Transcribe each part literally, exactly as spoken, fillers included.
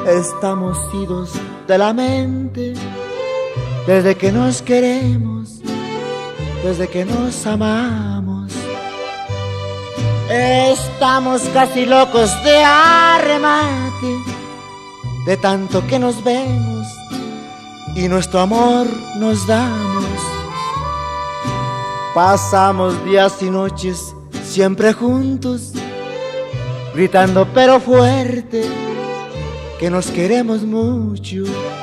Estamos idos de la mente desde que nos queremos, desde que nos amamos. Estamos casi locos de arremate, de tanto que nos vemos y nuestro amor nos damos. Pasamos días y noches siempre juntos, gritando pero fuerte que nos queremos mucho.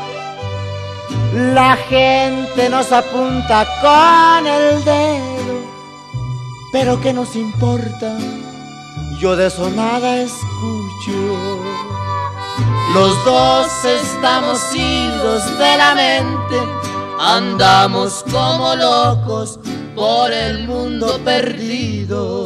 La gente nos apunta con el dedo, pero ¿qué nos importa? Yo de eso nada escucho. Los dos estamos idos de la mente, andamos como locos por el mundo perdido.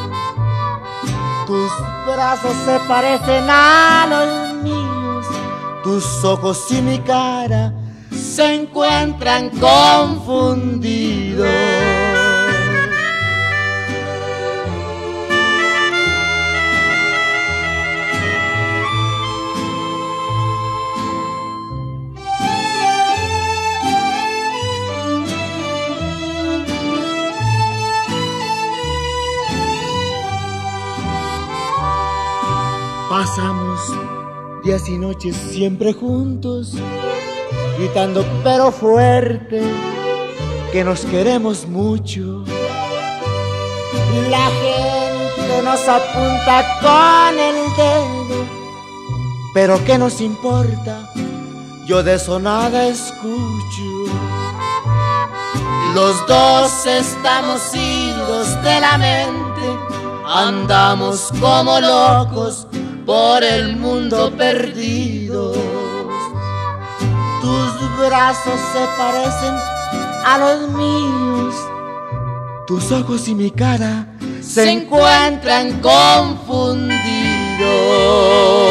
Tus brazos se parecen a los míos, tus ojos y mi cara se encuentran confundidos. Pasamos días y noches siempre juntos, gritando pero fuerte que nos queremos mucho. La gente nos apunta con el dedo, pero ¿qué nos importa? Yo de eso nada escucho. Los dos estamos idos de la mente, andamos como locos por el mundo perdidos. Tus brazos se parecen a los míos, tus ojos y mi cara se encuentran confundidos.